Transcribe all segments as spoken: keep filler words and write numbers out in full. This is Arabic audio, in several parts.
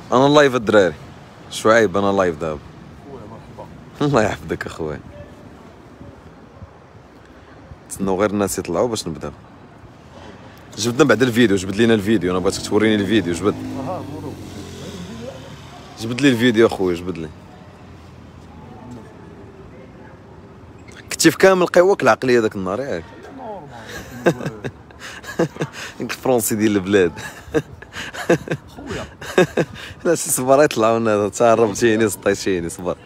انا لايف الدراري شعيب، انا لايف دابا. الله يحفظك اخويا، تسناو غير الناس يطلعوا باش نبداو. جبدنا بعد الفيديو، جبد لينا الفيديو، انا بغيتك توريني الفيديو. جبد جبد لي الفيديو اخويا، جبد لي. كنتي في كامل قواك العقليه داك النهار ياك؟ الفرونسي ديال البلاد. خويا لا سي صبر يطلعوا لنا، تعربتيني سطيتيني. صبر.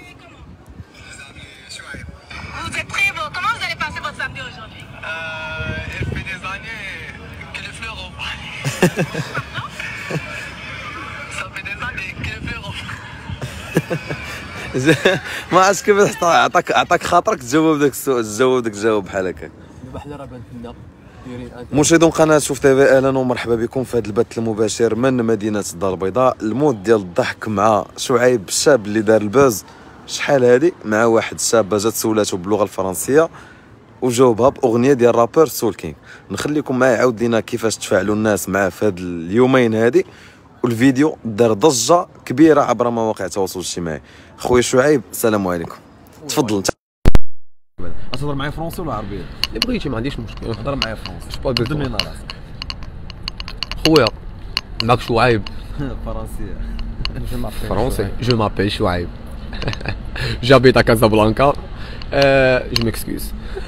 ما عرفتش كيف عطاك عطاك خاطرك تجاوب داك السؤال، تجاوب داك الجواب بحال هكاك. دابا حنا راه بان لنا مشاهدون قناه شوف تيفي، اهلا ومرحبا بكم في هذا البث المباشر من مدينه الدار البيضاء. المود ديال الضحك مع شعيب الشاب اللي دار الباز شحال هادي، مع واحد الشابه جات سولاتو باللغه الفرنسيه وجاوبها باغنيه ديال رابر سول كينغ. نخليكم معايا يعاود لينا كيفاش تفاعلوا الناس معاه في هاد اليومين هادي، والفيديو دار ضجه كبيره عبر مواقع التواصل الاجتماعي. خويا شعيب السلام عليكم، تفضل. انت تهضر معايا فرونسي ولا عربيه؟ اللي بغيتي، ما عنديش مشكل. هضر معايا فرونسي. قدم لينا راسك. خويا معك شعيب. فرنسيه. فرونسي. جو مابيل شعيب. جابيت ا كازابلانكا. جو ميكسكيوز.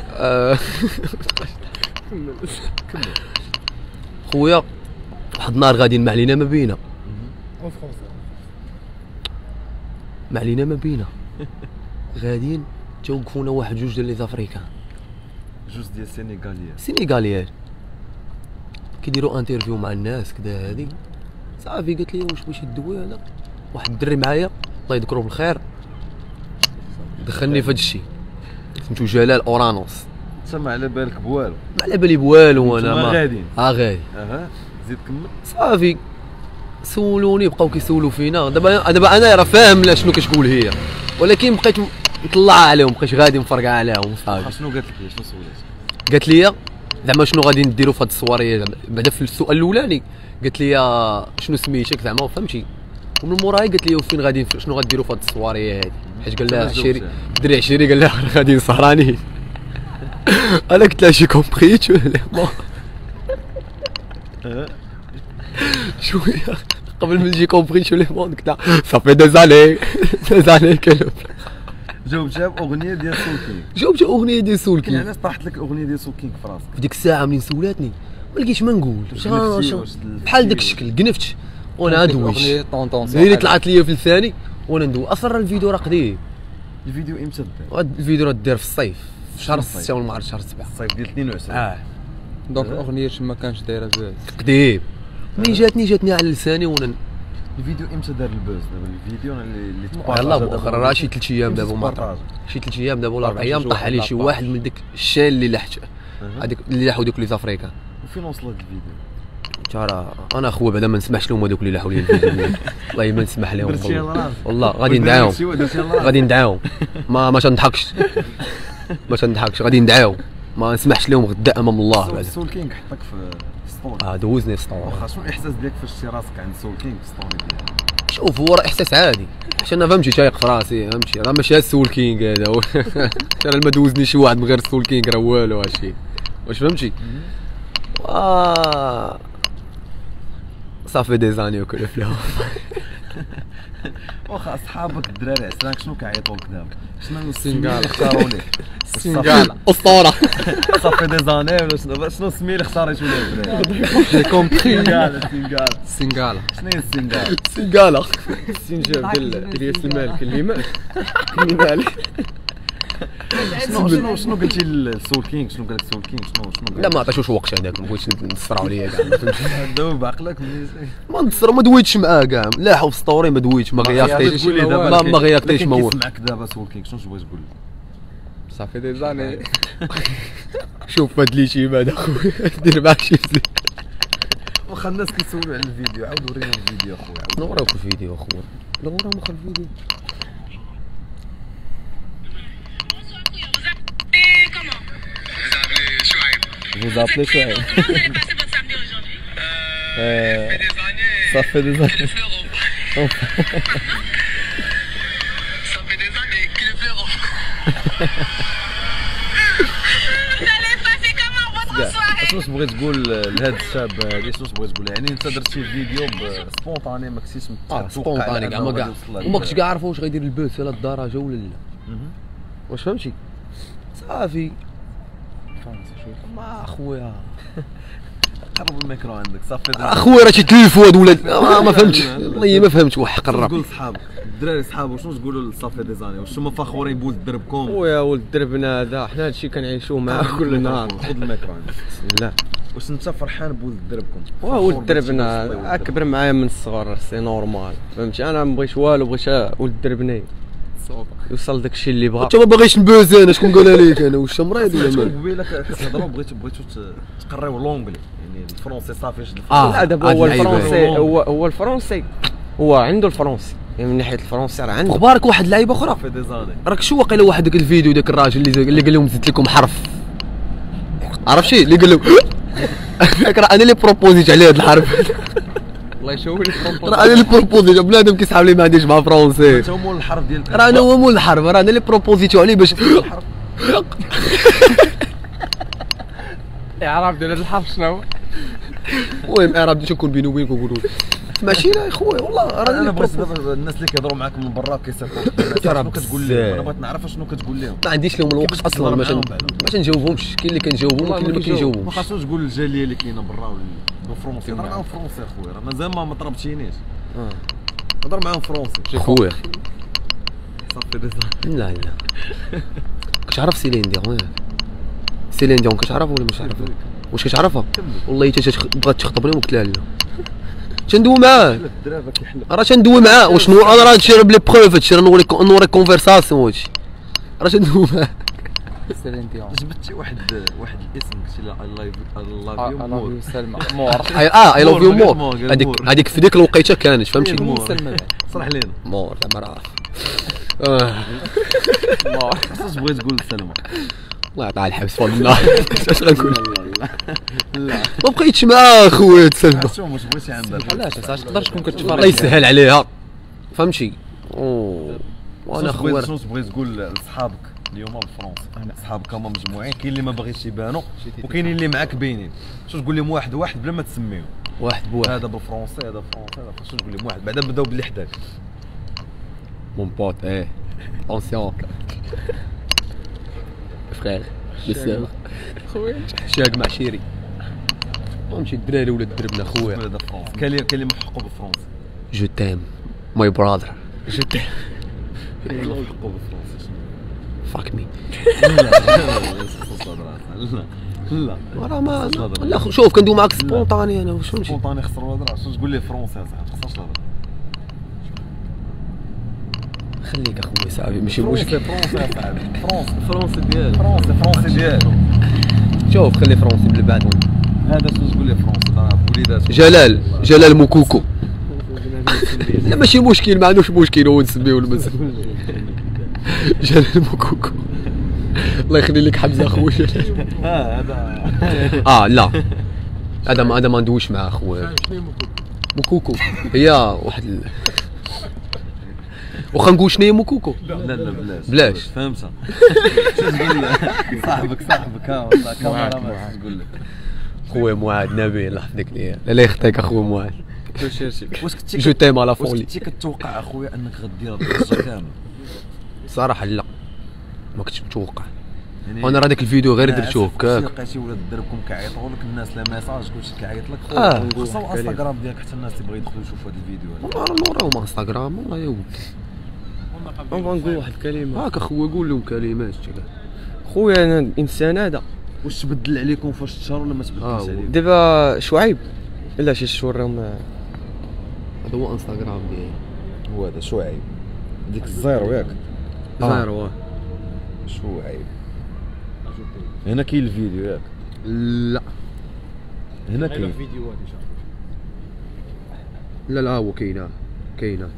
خويا واحد النهار غاديين ما علينا ما بينا، ما علينا ما بينا غاديين توقفونا واحد جوج ديال لي زافريكان، جوج ديال السينيغاليين سينيغاليين كيديروا انترفيو مع الناس كدا. هادي صافي قالت لي واش بغيتي تدوي هذا واحد الدري معايا الله يذكرو بالخير، دخلني في هذا الشيء سميتو جلال اورانوس. تما على بالك بوالو؟ ما على بالي بوالو وانا ما غاديين. ها غادي. اها زيد كمل. صافي سولوني بقاو كيسولوا فينا. دابا دابا انا راه فاهم لا شنو كتقول هي، ولكن بقيت مطلع عليهم، بقيت غادي مفرقع عليهم. صافي شنو قالت لك؟ شنو سولات؟ قالت لي زعما شنو غادي نديروا في هاد الصواريه. بعدا في السؤال الاولاني قالت لي شنو سميتك زعما فهمتي، ومن موراها قالت لي فين غادي شنو غديروا في هاد الصواريه هادي، حيت قال لها عشيري الدري عشيري قال لها غادي سهرانين. انا قلت لها شي كومبري شويه قبل ما نجي كومبري شو لي مون قلت لها صافي دو زاني دو زاني كلب. جاوبتها باغنيه ديال سول كينغ. جاوبتها اغنيه ديال سول كينغ. علاش طاحت لك الاغنيه ديال سول كينغ في راسك؟ في ديك الساعه منين سولاتني ما لقيتش ما نقول بحال داك الشكل قنفت وانا دويش. هي اللي طلعت لي في الثاني وانا ندوي. اصلا الفيديو راه قديم. الفيديو امتى دار؟ الفيديو راه دار في الصيف في شهر ستة ولا ما عرفت شهر سبعة الصيف ديال اثنين وعشرين. اه دونك الاغنيه ما كانش دايره بزاف قديم. منين جاتني جاتني على لساني وانا. الفيديو امتى دار البوز دابا؟ الفيديو اللي اللي تبارطاج يلاه مؤخرا راه شي ثلاث ايام دابا ما شي ثلاث ايام دابا ولا اربع ايام طاح عليه شي واحد من ديك الشال اللي لحت هذيك اللي لاحوا دوك لي زافريكان. وفين وصل هذا الفيديو؟ ترى انا اخويا بعدا ما نسمحش لهم هذوك اللي لاحوا لي الفيديو. والله ما نسمح لهم والله, والله غادي ندعاهم غادي ندعاهم ما ما تنضحكش ما تنضحكش غادي ندعاهم ما نسمحش لهم غدا امام الله. بعدا سول كينغ حطك في ستوري. اه دوزني في ستوري. واخا شنو الاحساس ديالك فاش شتي راسك عند سول كينغ في ستوري ديالك؟ شوف هو راه احساس عادي حيت انا فهمتي تايق في راسي فهمتي راه ماشي السول كينغ هذا. انا ما دوزني شي واحد من غير السول كينغ راه والو هادشي واش فهمتي. آه صافي دي زاني وكل فيهم. واخا صحابك الدراري عسراك شنو كيعيطوا لك دابا؟ شنو السنغال اختاروا لك؟ السنغال اسطوره. صافي دي زاني ولا شنو شنو السميه اللي اختاريتو ليه الدراري؟ جي كومبري. السنغال السنغال السنغال شنو هي السنغال؟ السنغال السنجاب ديال الياس المالك اللي مات كاين عليه. شنو شنو شنو قلتي لسول كينغ؟ شنو قال لك سول كينغ؟ شنو شنو لا ما عطيتوش وقت هذاك ما بغيتش نصراو عليا كاع. دابا بعقلك ما نتصر ما دويتش معاه كاع لاحو في ستوري ما دويتش ما غيافتيش ما ما غيافتيش ما هو. كيسمعك دابا سول كينغ شنو تبغي تقول؟ صافي دي زاني. شوف هاد لي شي بعد اخويا دير معاك شي زين. واخا الناس كيسولوا على الفيديو عاود ورينا الفيديو اخويا. نوراوك الفيديو اخويا نوراو مخ الفيديو. Vous appelez Chouaib. Ça fait des années. شنو تبغي تقول لهذا الشاب هذا؟ شنو تبغي تقول يعني انت درت شي فيديو سبونطاني ما كنتيش اه سبونطاني كاع ما كاع وما كنتش كاع عارف واش غيدير البث على الدرجه ولا لا. واش فهمتي صافي ما اخويا قرب الميكرو عندك صافي اخويا راه تيتلفوا هاد ولاد ما فهمتش والله ما فهمت وحق الرب. تقول لصحابك الدراري صحابك شنو تقولوا لصافي دي زاني واش هما فخورين بولد دربكم؟ خويا ولد دربنا هذا حنا هادشي كنعيشوه معاه كل نهار. خذ الميكرو عندك بسم الله. واش انت فرحان بولد دربكم؟ واه ولد دربنا اكبر معايا من الصغر سي نورمال فهمتي. انا ما بغيتش والو بغيت ولد دربني يوصل داكشي اللي بغا. انت ما باغيش نبوز انا شكون قالها لك انا واش مريض ولا ما؟ قبيله كتهضروا بغيتو بغيتو تقريو لونجلي يعني الفرونسي صافي. اه لا دابا هو الفرونسي هو هو الفرونسي هو عنده الفرونسي يعني من ناحيه الفرونسي راه عنده. اخبارك واحد اللعيبه اخرى في دي زاني راك شو واقيلا واحد داك الفيديو داك الراجل اللي اللي قال لهم زدت لكم حرف عرف شي اللي قال لهم راه انا اللي بروبوزيت عليه هذا الحرف. الله يشوف لي راه انا اللي بروبوزيت بنادم كيسحب لي ما عنديش مع فرونسي. انت هو مول الحرف ديالك راه انا هو مول الحرف راه انا اللي بروبوزيتو عليه باش اعراب ديال هذا الحرف شنو هو؟ المهم اعراب باش نكون بيني وبينك ونقولوا ماشي لا خويا والله راه انا بغيت دابا الناس اللي كيهضروا معاك من برا كيسافروا شنو كتقول لهم؟ انا بغيت نعرف شنو كتقول لهم. ما عنديش لهم الوقت اصلا باش باش نجاوبهمش. كاين اللي كنجاوبهم وكاين اللي ما كيجاوبهمش. ما خاصوش تقول للجاليه اللي كاينه برا ولا بالفرونسي. هضر معاهم فرونسي اخويا راه مازال ما طربتينيش. اه هضر معاهم فرونسي خويا صافي ديزا. لا لا كتعرف سيلين ديون سيلين ديون كتعرف ولا مش عارف؟ واش كتعرفها؟ والله حتى بغات تخطبني وقلت لها لا تندوي معاه راه تندوي معاه واش انا راه هادشي راه بلي بروف هادشي راه نوريك نوريك كونفرساسيون هادشي راه تندوي معاه. سيلين ديون جبتي واحد واحد الاسم قلتي لا اي لاف يو مور سلمى مور اه اي لاف يو مور هذيك هذيك في ديك الوقيته كانت فهمتي سلمى صرح لينا مور زعما راه اه مور خاصك تبغي تقول سلمى الله يعطيها الحبس فضل الله. اش غنقول لا ما بقيتش معاه خويا تسلمى شو مش بغيتي عندها علاش علاش تقدر تكون كتفرج الله يسهل عليها فهمتي. وانا خويا شنو تبغي تقول لصحابك اليوم بالفرنسي؟ صحابك هما مجموعين كاين اللي ما باغيش يبانوا وكاينين اللي معاك باينين. شنو تقول لهم واحد واحد بلا ما تسميهم؟ واحد بواحد هذا بالفرنسي هذا بالفرنسي هذا شنو تقول لهم واحد بعدا بداو باللي حداك مون بوت ايه اونسيون فرير بسام خويا شاق مع شيري فهمتي الدراري ولاد دربنا خويا. هذا فرنسي كاين كاين اللي محقوا بالفرنسي جو تيم ماي براذر جو تيم محقوا بالفرنسي فاك مي. لا لا راه ما لا شوف كندوي معاك سبونطاني انا واش فهمتي سبونطاني خسر الهضره. شنو تقول ليه فرونسي اصاحبي ما خسرش الهضره. خليك اخويا صاحبي ماشي مشكل. فرونسي اصاحبي فرونسي فرنسي ديال فرونسي فرونسي ديال شوف خلي فرونسي بلا بعد. هذا شنو تقول ليه فرونسي وليدات جلال جلال موكوكو. لا ماشي مشكل ما عندوش مشكل هو نسميه ولا ما جلال موكوكو. الله يخلي لك حمزه اخويا. اه هذا اه لا هذا ما هذا ما ندويش معاه اخويا. موكوكو هي واحد ال... واخا نقول شنو هي موكوكو؟ لا لا بلاش بلاش فهمتها. شنو تقول صاحبك صاحبك ها كاميرا ما تقول لك خويا معاد نبيل الله يحفظك ليا لا يخطيك اخويا معاد. واش كنتي جو تيم على واش فولي. كنتي كتوقع اخويا انك غدير الضجه كامل؟ صراحه لا ما كنتش متوقع. وانا راه داك الفيديو غير درتو هكاك لقيتي ولاد دربكم كيعيطوا لك الناس لا ميساج كلشي كيعيط لك اه خصو الانستغرام ديالك حتى الناس اللي بغاو يدخلوا يشوفوا هذا الفيديو هذا. والله نوراهم انستغرام والله يا ولدي. نبغى نقول واحد الكلمه هاك اخويا قول لهم كلمات كاع. خويا انا الانسان هذا واش تبدل عليكم فاش تشهر ولا ما تبدلش آه عليكم؟ دابا شعيب لا شي شهور راهم هذا هو انستغرام ديالي. هو هذا شعيب ديك الزيرو ياك زيرو شعيب. هنا كاين الفيديو ياك؟ لا هنا كاين لا لا هو كاينه كاينه.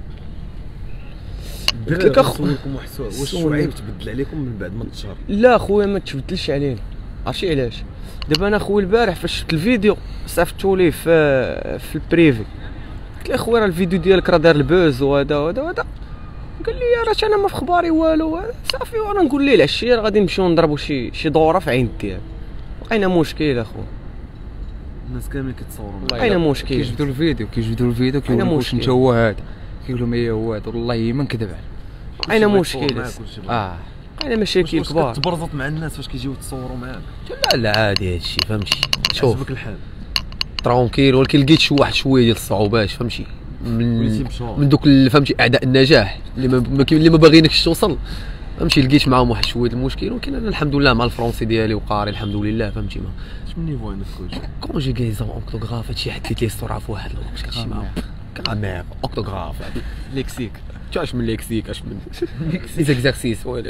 قلت لك اخوياكم وحسوا واش شعيب تبدل عليكم من بعد ما تشهر؟ لا خويا ما تبدلش علينا. عرفتي علاش؟ دابا انا خويا البارح فاش شفت الفيديو صيفطو ليه في في البريفي قلت له خويا راه الفيديو ديالك راه دار البوز وهذا وهذا وهذا. قال لي راه انا ما في خباري والو صافي. وانا نقول ليه العشيه راه غادي نمشيو نضربوا شي شي دوره في عين الديال. لقينا مشكل اخو، الناس كاملين كيتصوروا لقينا مشكل. كيجبدوا الفيديو كيجبدوا الفيديو كيقولوا واش انت هو هذا، كيقول لهم ايه هو هذا، والله ما نكذب عليه. لقينا مشكل اه لقينا مشاكل كبار. تبرزط مع الناس فاش كيجيو يتصوروا معاك؟ لا لا عادي هادشي فهمتي. شوف عجبك الحال ترونكيل، ولكن لقيت شي واحد شويه ديال الصعوبات فهمتي من وليتي مشهور. من دوك ال- فهمتي اعداء النجاح اللي ما ما كي- اللي ما باغيينكش توصل فهمتي. لقيت معاهم واحد شويه المشكل، ولكن انا الحمد لله مع الفرونسي ديالي وقاري الحمد لله فهمتي. ما شنو النيفو عندك كلشي؟ كونجيغيزون اوكتوغراف هادشي حديت لي السرعه في واحد الوقت كنمشي معاهم. كرامير اوكتوغراف ليكسيك اش من ليكسيك اش من لي زيكزارسيس ولا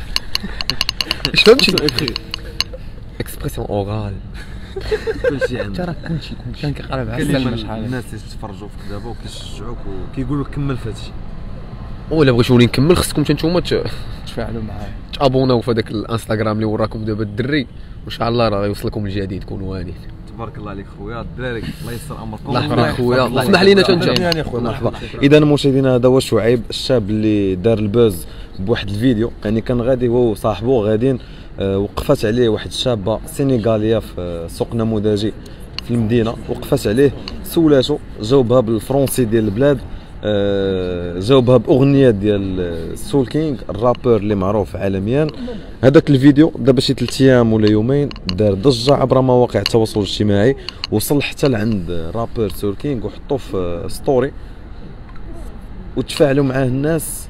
اش فهمتي اكسبرسيون اورال كلشي عندك. ترى كلشي كلشي كان كيقرب على كاين السلمه شحال. الناس اللي تفرجوا فيك دابا وكيشجعوك وكيقولوا لك كمل في هادشي. ولا بغيتو نكمل خصكم نتوما تفاعلوا معايا، تابوناو في هذاك الانستغرام اللي وراكم دابا الدري، وان شاء الله راه يوصلكم الجديد. كونوا هانيين. تبارك الله عليك خويا الدراري، الله يسر امركم. الله يحفظك خويا، اسمح لينا تنجا. مرحبا. اذا مشاهدينا هذا هو شعيب الشاب اللي دار البوز بواحد الفيديو. يعني كان غادي هو وصاحبه غاديين، آه، وقفات عليه واحد الشابه سينيغاليه في سوق نموذجي في المدينه. وقفات عليه سولاتو، جاوبها بالفرونسي ديال البلاد، آه، جاوبها باغنيه ديال سول كينغ الرابور اللي معروف عالميا. هذاك الفيديو دابا شي ثلاث ايام ولا يومين دار ضجه عبر مواقع التواصل الاجتماعي، وصل حتى لعند رابور سول كينغ وحطوه في ستوري وتفاعلوا معاه الناس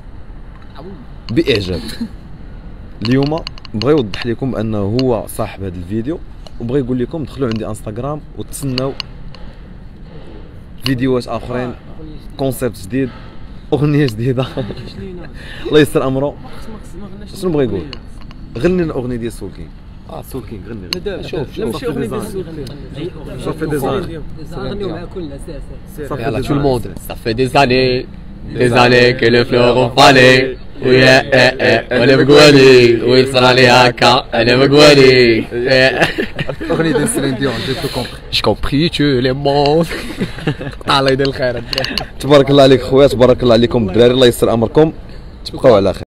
باعجاب. اليوم بغى يوضح لكم انه هو صاحب هذا الفيديو، وبغى يقول لكم دخلوا عندي انستغرام وتسناو فيديوهات اخرين، كونسيبت جديد، اغنيه جديده. الله يستر امره. شنو بغى يقول؟ غني لنا اغنيه ديال سول كينغ. اه سول كينغ غني. شوف لا ماشي اغنيه ديال صافي ديزاين. غنيو مع كل اساس. يلا تو الموند صافي دي زاني دي زاني كي لو فلور فالي ويا انا بقولي ويصير علي هكا انا بقولي. اغنيه ديال سيلين ديون جي تو كومبري. جو كومبري تو لي مون. الله يدير الخير. تبارك الله عليك خويا، تبارك الله عليكم الدراري، الله يستر امركم، تبقاو على خير.